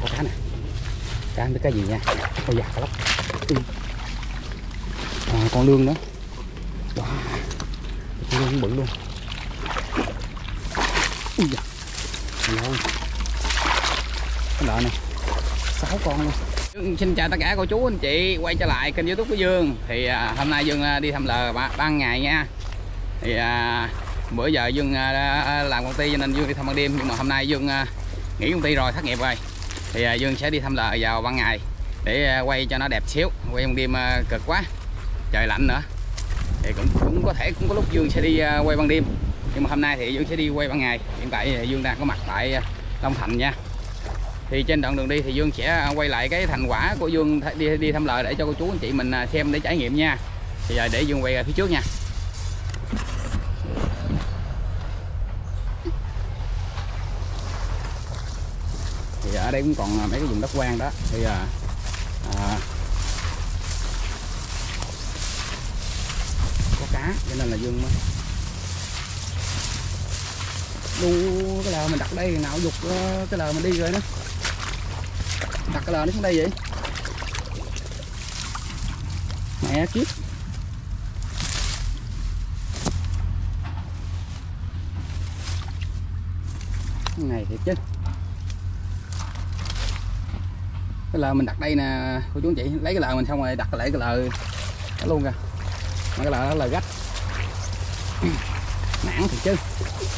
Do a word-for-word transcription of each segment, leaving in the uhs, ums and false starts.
có cá nè, cá không biết cái gì nha. Ôi dạ, cá lóc. À, con lươn nữa. Wow, con lươn cũng bự luôn. Ui da, lâu. Cái lợi này sáu con luôn. Dương xin chào tất cả cô chú anh chị quay trở lại kênh YouTube của Dương. Thì à, hôm nay Dương à, đi thăm lờ ban ngày nha. Thì à, bữa giờ Dương à, làm công ty cho nên Dương đi thăm ban đêm, nhưng mà hôm nay Dương à, nghỉ công ty rồi, thất nghiệp rồi. Thì à, Dương sẽ đi thăm lờ vào ban ngày để à, quay cho nó đẹp xíu. Quay ban đêm à, cực quá, trời lạnh nữa. Thì cũng cũng có thể cũng có lúc Dương sẽ đi à, quay ban đêm, nhưng mà hôm nay thì Dương sẽ đi quay ban ngày. Hiện tại thì Dương đang có mặt tại à, Long Thành nha. Thì trên đoạn đường đi thì Dương sẽ quay lại cái thành quả của Dương đi đi thăm lờ để cho cô chú anh chị mình xem để trải nghiệm nha. Thì giờ để Dương quay phía trước nha. Thì ở đây cũng còn mấy cái vùng đất quang đó. Thì à, à, có cá cho nên là Dương mới đu cái lờ mình đặt đây, nào dục cái lờ mình đi rồi đó. Đặt cái lờ nó xuống đây vậy mẹ kiếp. Cái này thiệt chứ, cái lờ mình đặt đây nè cô chú anh chị, lấy cái lờ mình xong rồi đặt lại cái lờ đó luôn kìa. Mà cái lờ đó là gách nản thiệt chứ.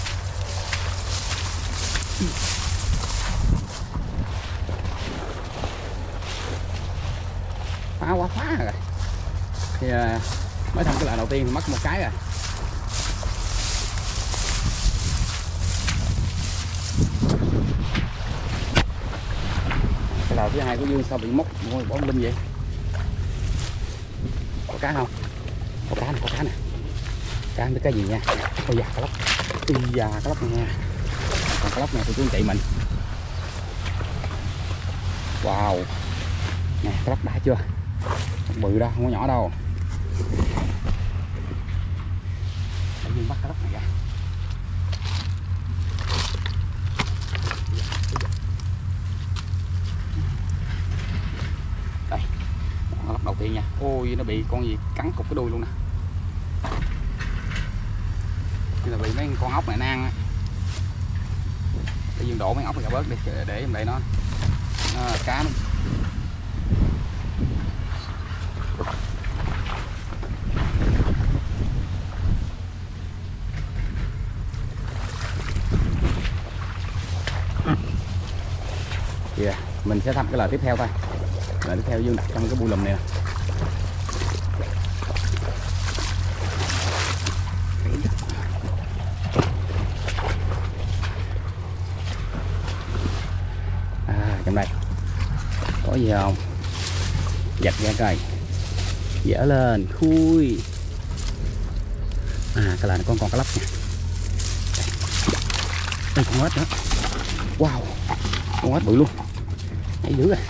Phá quá phá rồi. Thì à, mới thăm cái lờ đầu tiên thì mất một cái rồi. Cái lờ thứ hai của Dương sao bị móc ngồi bỏ linh vậy? Có cá không? Có cá nè, có cá nè. Cá không biết cái gì nha. Ôi da, cá lóc. Ui da, cá lóc nha. Còn cá lóc này thì chú anh chị mình. Wow. Nè, cá lóc đã chưa? Bự đó, không có nhỏ đâu. Để Dương bắt cá lóc này ra. Đây, cá lóc đầu tiên nha. Ôi, nó bị con gì cắn cục cái đuôi luôn nè. Như là bị mấy con ốc này nang á. Để Dương đổ mấy ốc này ra bớt đi, để em để nó, nó cá nó. Yeah, mình sẽ thăm cái lời tiếp theo thôi. Lời tiếp theo Dương đặt trong cái bu lùm này nè. À, trong đây có gì không? Giật ra coi, dở lên khui. À, cái lời này con còn cá lóc nha. Đây con ếch nữa. Wow, con ếch bự luôn, hay dữ rồi.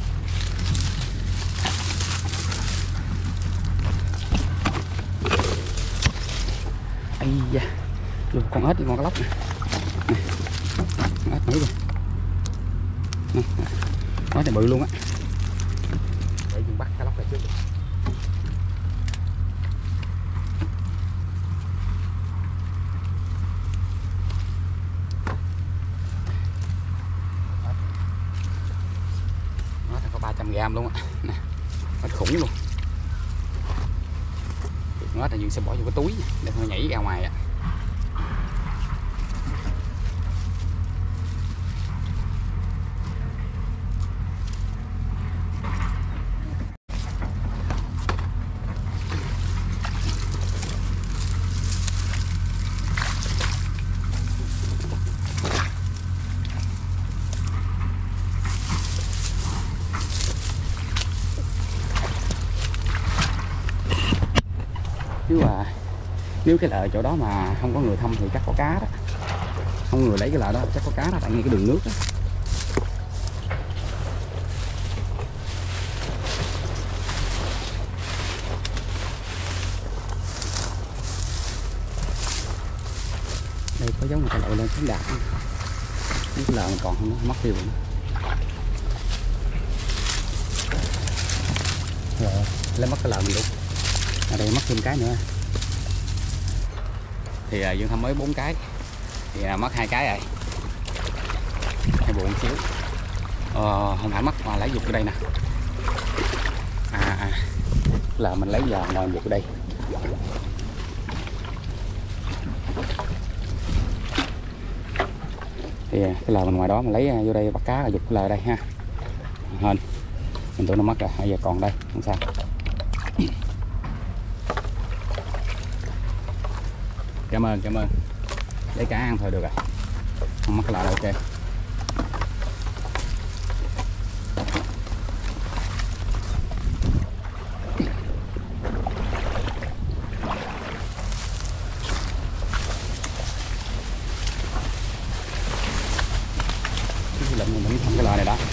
Ây da, luôn con ếch với con cá lóc nè. Nè, con ếch nữa rồi. Nè, con ếch này bự luôn á. Để Dương bắt cá lóc ra trước. ba trăm gram luôn á. Nè, ếch khủng luôn. Nó là Dương sẽ bỏ vô cái túi để nó nhảy ra ngoài ạ. Chứ à, nếu cái lờ chỗ đó mà không có người thăm thì chắc có cá đó. Không người lấy cái lờ đó chắc có cá đó, tại ngay cái đường nước đó. Đây có giống người ta lội lên xuống đạp. Cái lờ còn không mất tiêu rồi. Rồi, lấy mất cái lờ mình luôn. Ở đây mất thêm cái nữa. Thì à, Dương Thâm mới bốn cái. Thì à, mất hai cái rồi. Hơi buồn xíu. Ờ, hồi nãy mất mà lấy dục ở đây nè. À à. Là mình lấy giờ ngồi dục ở đây. Thì cái lờ mình ngoài đó mình lấy vô đây bắt cá, dục cái lờ đây ha. Hên mình tưởng nó mất rồi, bây giờ còn đây không sao. Cảm ơn cảm ơn, lấy cá ăn thôi được rồi, không mất cái lờ là ok. Mình vẫn thăm cái lò này đó,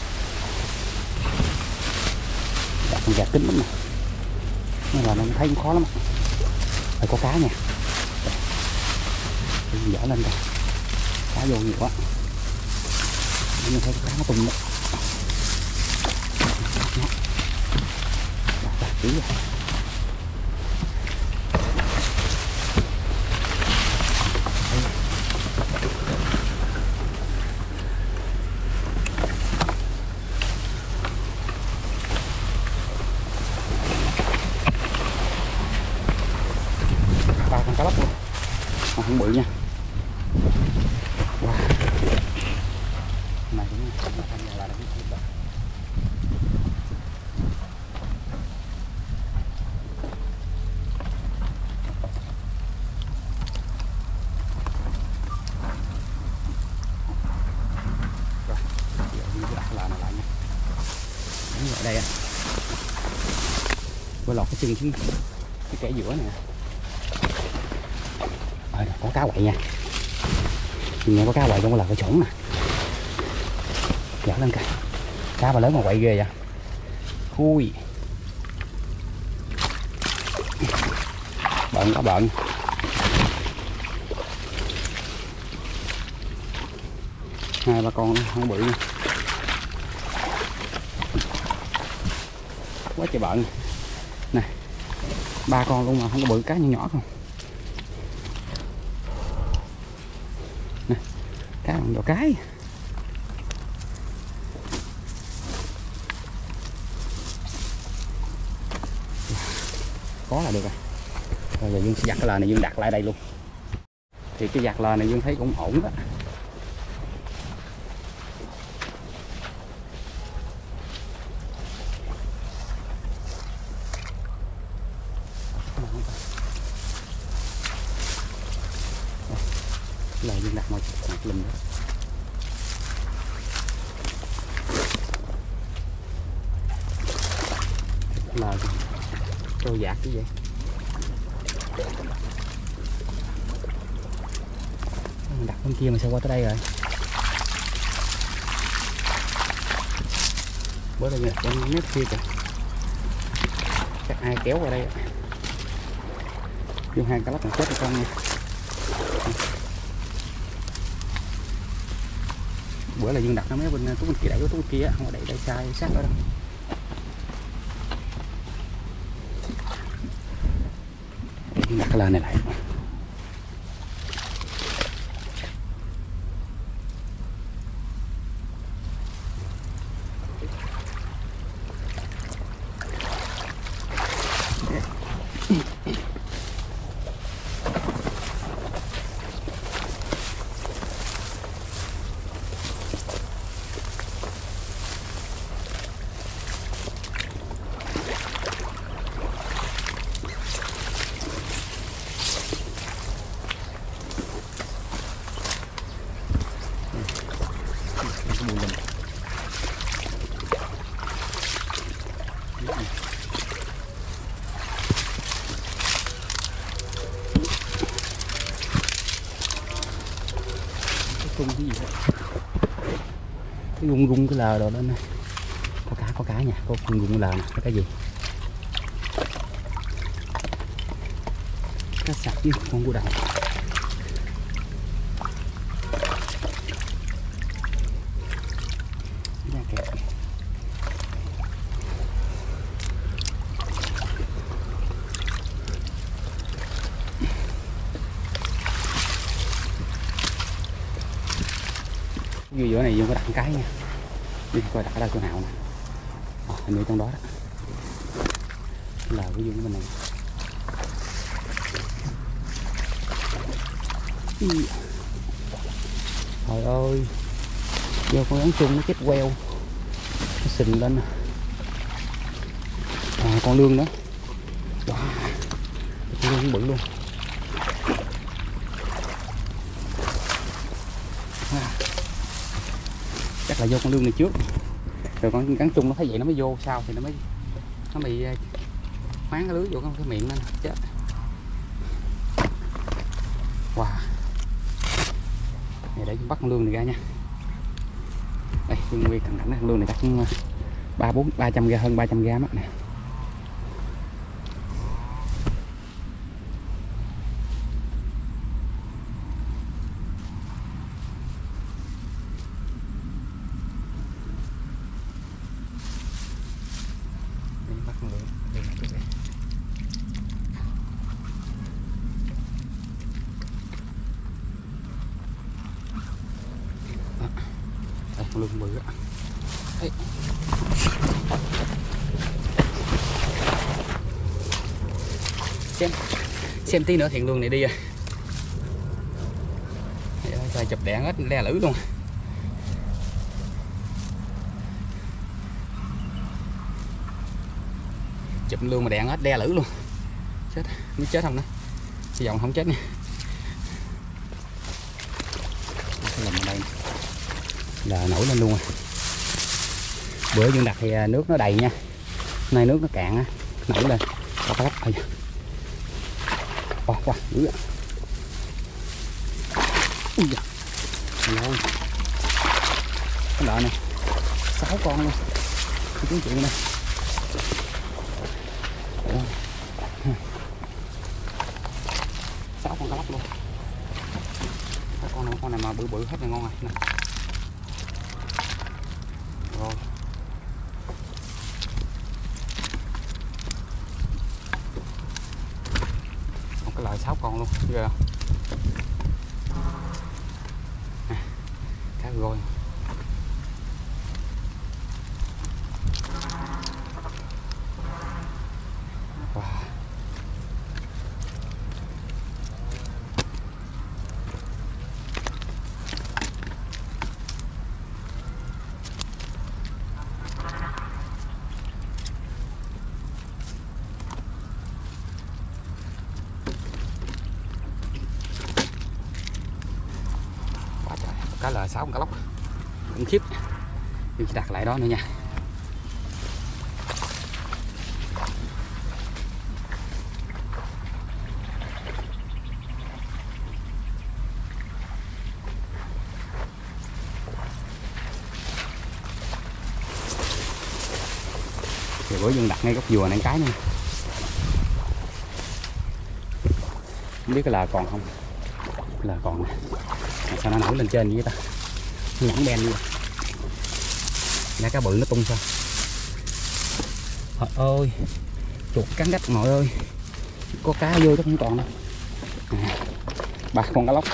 con gạt kính lắm nè, nhưng mà nó thấy cũng khó lắm, phải có cá nha, dở lên rồi, cá vô nhiều quá, mình thấy cá nó tung đó, nó kỹ rồi. Cá lóc luôn, mà không bự nha. Wow. Này cũng tham gia là cái rồi. Rồi, giờ đi cái đặt là này lại nha. Đúng ở đây à. Vừa lọt cái chân xuống cái kẽ giữa này. Rồi, có cá quậy nha, nghe có cá quậy trong là cái chuẩn nè, dở lên kìa, cá mà lớn mà quậy ghê vậy, khui, bận quá bận, hai ba con không bự nha, quá trời bận, nè, ba con luôn mà không có bự, cá nhỏ nhỏ không. Cá bằng cái có là được rồi. Rồi giờ Dương sẽ giặt cái lờ này, Dương đặt lại đây luôn. Thì cái giặt lờ này Dương thấy cũng ổn đó. Là Dương đặt ngoài mặt lùm đó. Là trôi dạt cái vậy. Mình đặt bên kia mà sao qua tới đây rồi. Bữa đây đặt bên mép kia kìa. Chắc ai kéo qua đây. Dương hai cá lóc còn chết con nha. Bữa là Dương đặt nó mấy bên tú bên kia, đẩy tú bên kia, không có đẩy đẩy sai sát nữa đâu. Dương đặt cái lên này lại. Tung cái gì vậy? Cái rung rung cái lờ rồi đó nè. Có cá có cá nha, có rung rung lờ nè, có cái gì? Cá sặc với con cua đồng. vô giữa này Dương có đặt cái nha, đi coi đặt ở đâu chỗ nào nè, à, hình như trong đó đó là cái Dương của mình này. Trời ơi, vô con rắn chung nó chết queo, nó sình lên. À, con lương đó, wow, con lương cũng bự luôn. À, chắc là vô con lương này trước, rồi con rắn chung nó thấy vậy nó mới vô, sau thì nó mới nó bị khoáng cái lưới vô cái miệng nó chết. Wow, này để bắt con lương này ra nha. Đây, nguyên cận cảnh con lương này chắc cũng ba bốn ba trăm gram, hơn ba trăm gram á nè. Bắt con lương lương này đây. Đây, con lương bự á. Đây. Xem xem tí nữa thiện lương này đi rồi. Trời, chụp đèn hết le lưỡi luôn. Chụp lương mà đèn hết đe lưỡi luôn. Chết, nó chết không nữa. Hy vọng không chết nha. Cái lùm ở đây là nổi lên luôn rồi. Bữa Dương đặt thì nước nó đầy nha, nay nước nó cạn á, nổi lên có cá lóc thôi. Wow, wow, dữ ạ. Ui da, rồi cái loại này sáu con luôn, cái tiếng chuyện này. Sáu con cá lóc luôn. Cái con này con này mà bự bự hết là ngon rồi nè. Rồi một cái loại sáu con luôn ghê không? À, cá rồi. Wow. Cá là sáu con cá lóc khủng khiếp, mình chỉ đặt lại đó nữa nha. Thì bữa Dương đặt ngay gốc dừa này cái nữa, không biết cái là còn không, là còn nè. Sao nó nổi lên trên vậy ta, nó nhẵn đen đi ra cá bự nó tung sao. Trời ơi, chuột cắn đất mọi ơi, có cá vô chắc không còn đâu. À, ba con cá lóc,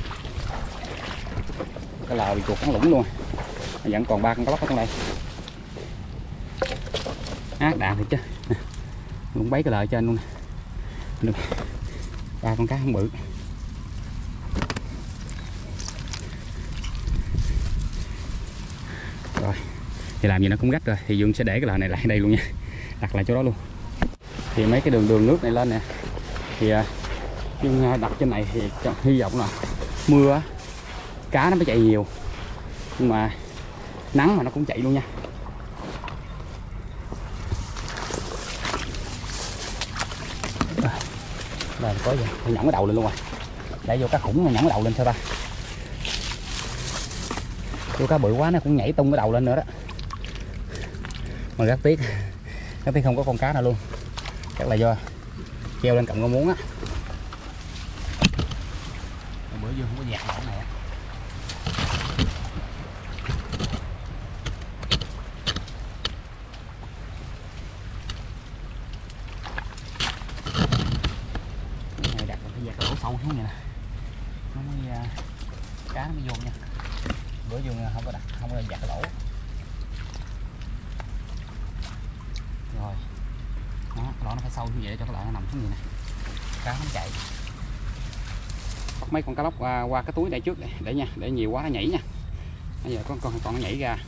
cái lào bị chuột cắn lủng luôn, vẫn còn ba con cá lóc ở trong đây. Ác đạn thiệt chứ, lủng bấy cái lời trên luôn nè, ba con cá không bự. Rồi thì làm gì nó cũng gắt rồi, thì Dương sẽ để cái lời này lại đây luôn nha, đặt lại chỗ đó luôn. Thì mấy cái đường đường nước này lên nè, thì Dương đặt trên này thì hy vọng là mưa cá nó mới chạy nhiều, nhưng mà nắng mà nó cũng chạy luôn nha. Rồi có gì nhẵn cái đầu lên luôn rồi, để vô cá khủng mà nhẵn cái đầu lên sao ta, vô cá bự quá nó cũng nhảy tung cái đầu lên nữa đó. Mà rất tiếc, rất tiếc không có con cá nào luôn, chắc là do treo lên cọng con muốn á. Bữa vô không có dạt nổi này á. Này đặt phải dạt lỗ sâu xuống vậy nè, nó mới cá nó mới vô nha. Bữa vô không có rồi giặt lỗ. Rồi đó, cái lỗ nó phải sâu như vậy cho cái lỗ nó nằm xuống như này, cá không chạy. Bắt mấy con cá lóc qua, qua cái túi này trước để, để nha, để nhiều quá nó nhảy nha. Bây giờ có con con nó nhảy ra.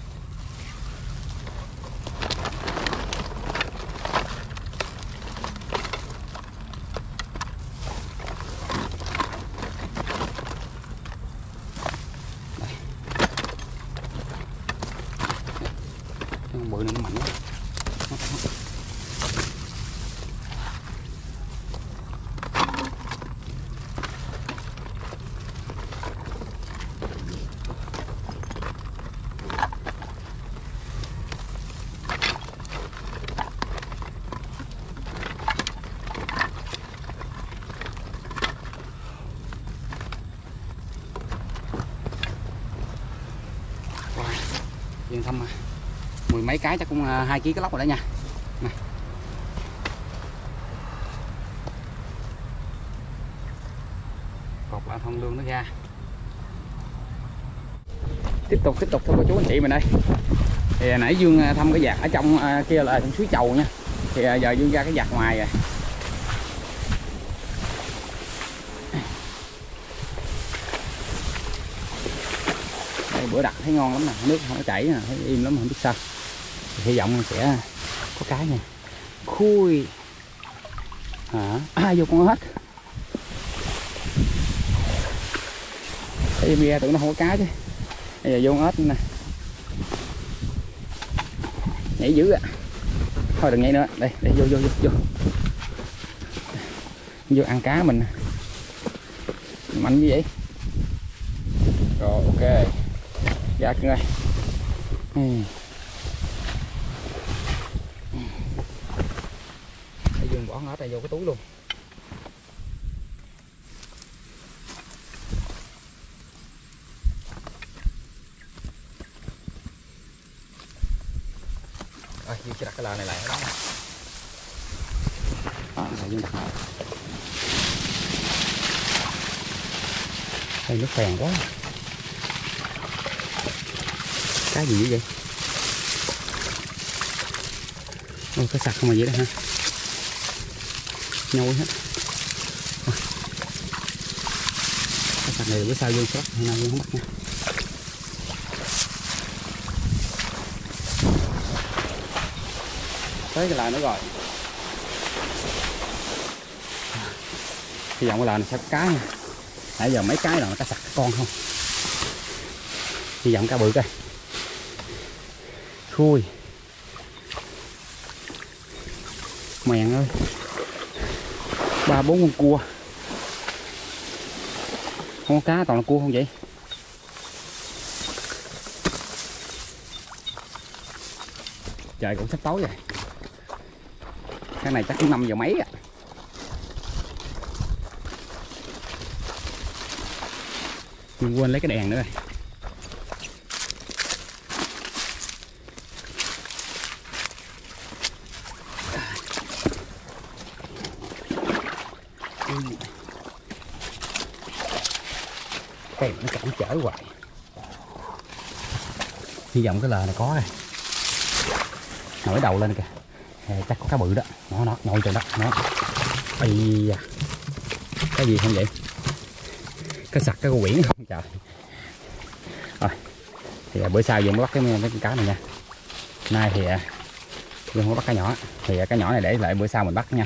Con bự này nó mạnh quá. Yên tâm mà, mười mấy cái chắc cũng hai ký cá lóc rồi đó nha. Này. Cột lại thân lương nó ra. Tiếp tục tiếp tục thôi cô chú anh chị mình đây. Thì nãy Dương thăm cái vạc ở trong kia là trong suối Chầu nha. Thì giờ Dương ra cái vạc ngoài rồi. Bữa đặt thấy ngon lắm nè, nước không có chảy nè, thấy im lắm không biết sao. Hy vọng sẽ có cái nha. Khui à, à vô con hết. Thấy bia tưởng nó không có cá chứ. Bây giờ vô con ếch nè. Nhảy dữ ạ. À. Thôi đừng nhảy nữa, đây để vô vô vô vô. Vô ăn cá mình. Mạnh như vậy. Rồi ok. Dạ cưng ơi. Để Dương bỏ hết này vô cái túi luôn. Rồi Dương sẽ đặt cái lờ này lại ở đó. Đó, rồi Dương đặt lại. Đây nước phèn quá. Cái gì vậy? Ôi cái sặc không mà vậy đó hả? Nhoi hết. Cái sặc này bữa sau Dương sẽ bắt, hôm nay Dương không bắt nha. Tới cái lờ nữa rồi. Hy vọng cái lờ này sẽ có cá nha. Nãy giờ mấy cái là cá sặc con không. Hy vọng cá bự coi. Khui mèn ơi, ba bốn con cua, không có cá toàn là cua không vậy? Trời cũng sắp tối rồi, cái này chắc cũng năm giờ mấy à. Nhưng quên lấy cái đèn nữa rồi. Kèm nó cản trở hoài. Hy vọng cái lờ này có rồi. Nổi đầu lên kìa. À, chắc có cá bự đó. Nó nó ngồi trên đó. Nó. Ây da. Cái gì không vậy? Cái sặc cái quyển không trời. Rồi. Thì bữa sau dùng bắt cái cái cá này nha. Nay thì dùng không bắt cá nhỏ. Thì cái nhỏ này để lại bữa sau mình bắt nha.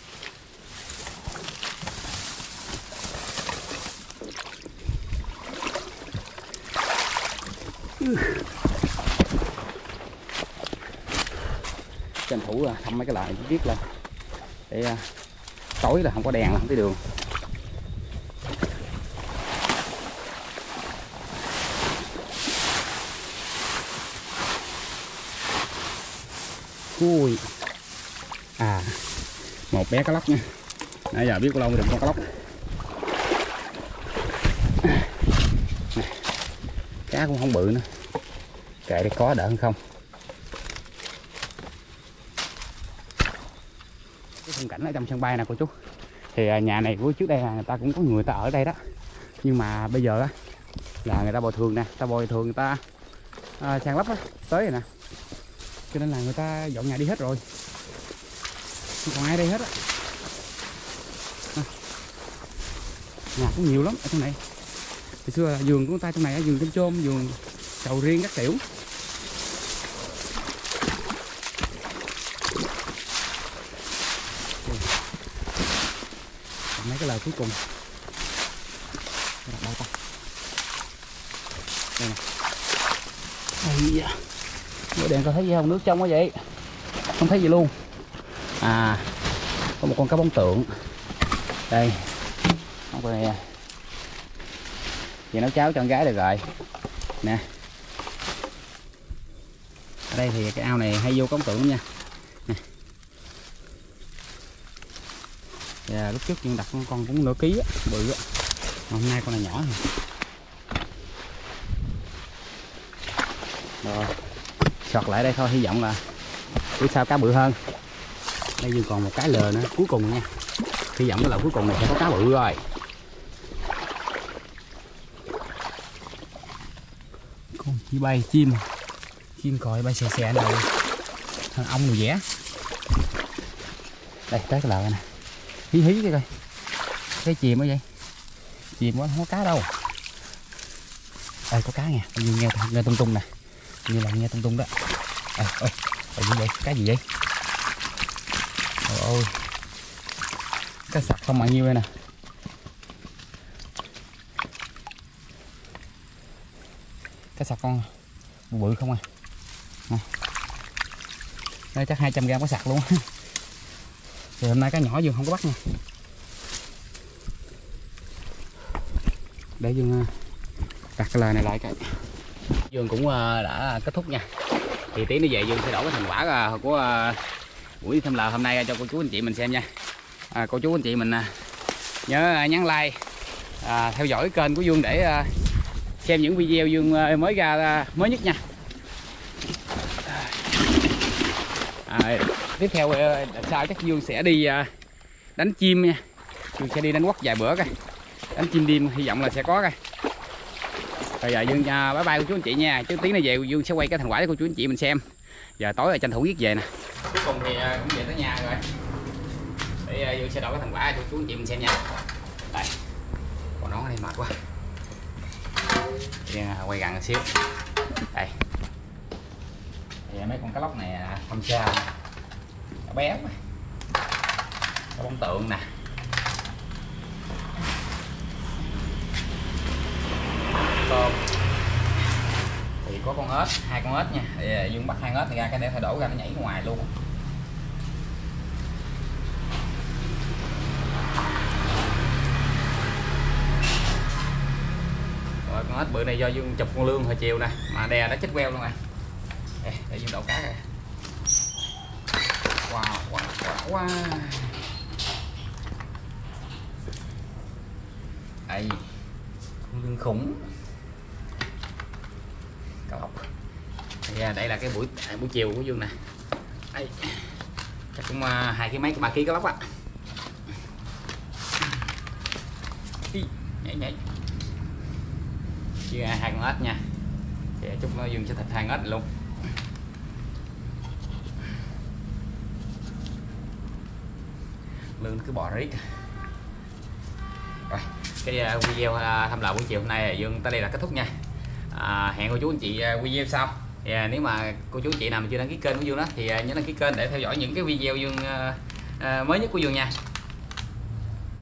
Tranh thủ thăm mấy cái lại viết lên để tối là không có đèn, không thấy đường. Ui à, một bé cá lóc nha. Nãy giờ biết có lâu mới được con cá lóc. Cá cũng không bự nữa, kệ để có đỡ hơn không. Cái khung cảnh ở trong sân bay nè cô chú. Thì nhà này của trước đây là người ta cũng có người ta ở đây đó, nhưng mà bây giờ á là người ta bồi thường nè, ta bồi thường người ta à, sàn lấp á tới rồi nè, cho nên là người ta dọn nhà đi hết rồi, không còn ai đây hết á. À, nhà cũng nhiều lắm ở trong này. Hồi xưa là vườn của người ta trong này, vườn chôm chôm, vườn sầu riêng các kiểu. Mấy cái lời cuối cùng đâu ta, đây nè. Ây da, bữa đèn có thấy gì không? Nước trong quá vậy, không thấy gì luôn. À, có một con cá bóng tượng đây, không có này. Chị nấu cháo cho con gái được rồi nè. Ở đây thì cái ao này hay vô cá bóng tượng nha nè. Và lúc trước nhưng đặt con, con cũng nửa ký á, bự á. Hôm nay con này nhỏ rồi. Rồi sọt lại đây thôi, hy vọng là bữa sau cá bự hơn. Đây vừa còn một cái lờ nữa cuối cùng nha, hy vọng cái lờ cuối cùng này sẽ có cá bự rồi. Con chỉ bay chim, chim còi bay xè xè đầu, thằng ong rồi vẽ. Đây tới cái lờ này, hí hí cái coi, cái chìm ở vậy, chìm quá không có cá đâu. Đây có cá nha, như nghe nghe tung tung nè, như là nghe tung tung đó. Ôi ôi, ôi gì vậy, cá gì vậy? Ôi ôi, cá sặc không bao nhiêu đây nè. Cá sặc con bự bự không à. À. Đây chắc hai trăm gram cá sặc luôn. Thì hôm nay cá nhỏ Dương không có bắt nha. Để Dương đặt cái lời này lại cái. Dương cũng đã kết thúc nha. Thì tí nữa về Dương sẽ đổ cái thành quả của buổi thăm lờ hôm nay cho cô chú anh chị mình xem nha. À, cô chú anh chị mình nhớ nhấn like, à, theo dõi kênh của Dương để xem những video Dương mới ra mới nhất nha. À, tiếp theo sau chắc Dương sẽ đi đánh chim nha. Dương sẽ đi đánh quất vài bữa coi, đánh chim đêm hy vọng là sẽ có coi. Rồi giờ Dương bye bye cô chú anh chị nha, chứ tí nữa về Dương sẽ quay cái thành quả cho cô chú anh chị mình xem. Giờ tối là tranh thủ viết về nè. Cuối cùng thì cũng về tới nhà rồi, để Dương sẽ đổ cái thành quả cho cô chú anh chị mình xem nha. Đây, còn nón đây mệt quá, Dương quay gần một xíu. Đây thì mấy con cá lóc này không sao, nó bé quá. Cá bóng tượng nè, tôm thì có con ếch, hai con ếch nha. Thì Dương bắt hai ếch này ra cái để phải đổ ra nó nhảy ngoài luôn. Rồi con ếch bự này do Dương chụp con lương hồi chiều nè, mà đè đã chết queo luôn rồi. Để, để Dương đậu cá rồi. Wow, wow, wow, wow. Đây, con lương khủng. Cá lóc. Đây là cái buổi buổi chiều của Dương nè. Đây, chắc cũng hai cái mấy ba ký cá lóc á. Nhảy nhảy. Chia hai con ếch nha. Thì chút nữa Dương sẽ thịt hai con ếch luôn. Lương cứ bò riết. Rồi, cái video thăm lờ buổi chiều hôm nay Dương tới đây là kết thúc nha. À, hẹn cô chú anh chị video sau. Thì nếu mà cô chú anh chị nào mà chưa đăng ký kênh của Dương đó thì nhớ đăng ký kênh để theo dõi những cái video Dương uh, mới nhất của Dương nha.